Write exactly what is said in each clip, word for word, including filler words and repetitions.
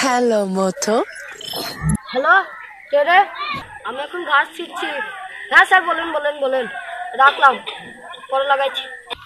Hello মতো। Hello কে রে? আমি এখন ঘাস ছিটছি। হ্যাঁ স্যার বলেন বলেন বলেন। রাখলাম, পরে লাগাইছি।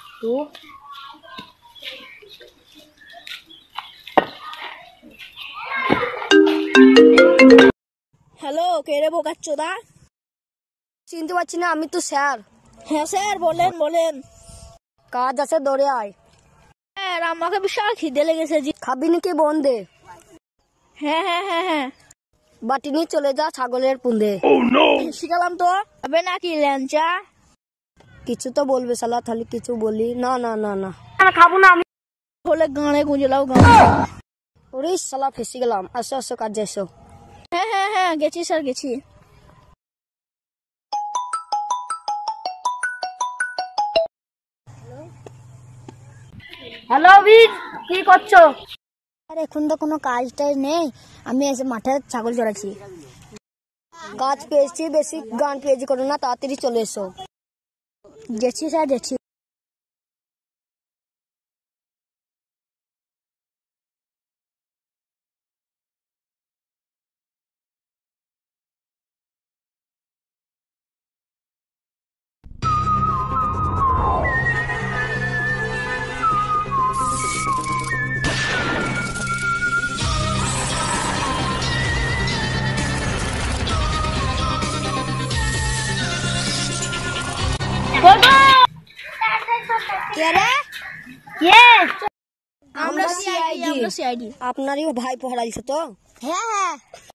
হ্যালো কে রে বোকাচ্চোদা? চিনতে পারছি না, আমি তো স্যার। হ্যাঁ স্যার বলেন বলেন। কাজ আছে, দৌড়ে আয়। স্যার আমাকে বিশাল খিদে লেগেছে জি। খাবি নাকি বন্ধে? হ্যাঁ হ্যাঁ হ্যাঁ হ্যাঁ বাটি নিয়ে চলে যা ছাগলের পুন্দে। শিখালাম তো হবে নাকি ল্যাংচা? কিছু তো বলবে শালা, তাহলে কিছু বলি না। না না না খাবো না আমি। হলে গানে গুঁজে লাও গানে। ওরে শালা ফেসে গেলাম। আসো আসো কাজে এসো। হ্যাঁ হ্যাঁ হ্যাঁ গেছি স্যার গেছি। হ্যালো অভিজ, কি করছো? আর এখন তো কোনো কাজ টাজ নেই, আমি এসে মাঠে ছাগল চড়াচ্ছি। কাজ পেয়েছি, বেশি গান পেয়েছি করো না, তাড়াতাড়ি চলে এসো। গেছি স্যার গেছি। আমরা সিআইডি, আমরা সিআইডি। আপনারই ভাই পড়াইছে তো? হ্যাঁ হ্যাঁ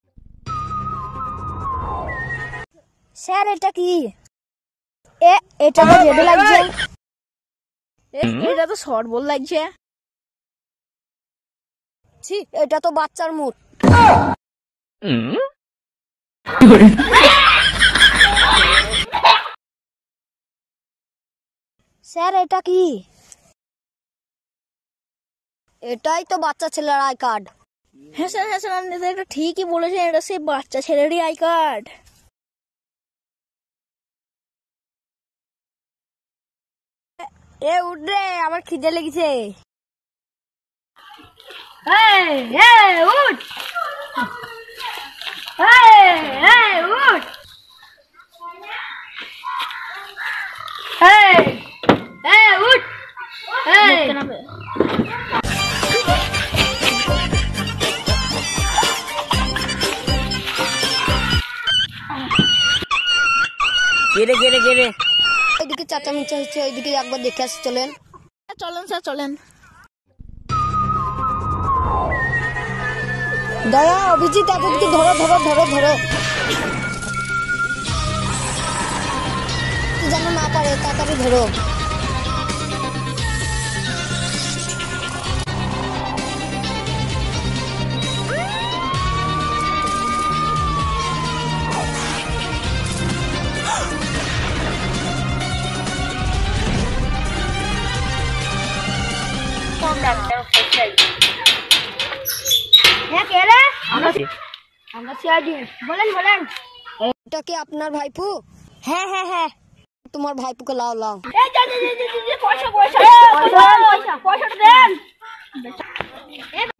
স্যার এটা কি? এ এটা তো জেডে লাগছে। এটা তো শর্ট বল লাগছে। ছি, এটা তো বাচ্চার মুখ। স্যার এটা কি? এটাই তো বাচ্চা ছেলের আই কার্ড। হ্যাঁ স্যার হ্যাঁ স্যার আপনি তো এটা ঠিকই বলেছেন, এটা সেই বাচ্চা ছেলেরই আই কার্ড। এ উঠ রে, আমার খিদে লেগেছে। উঠ উঠ। উঠ কেরে কেরে কেরে ওইদিকে চাচা মিচা হচ্ছে, ওইদিকে একবার দেখে আসি। চলেন চলেন স্যার চলেন। দয়া অভিজিৎ এতদিকে ধরো ধরো ধরো ধরো, যেন না পারে, তাড়াতাড়ি ধরো। হ্যাঁ কে রে? আমরা সিআইডি। বলেন বলেন। এটা কি আপনার ভাইপু? হ্যাঁ হ্যাঁ হ্যাঁ তোমার ভাইপুকে লাও লাও। পয়সা পয়সা পয়সা পয়সা দেন।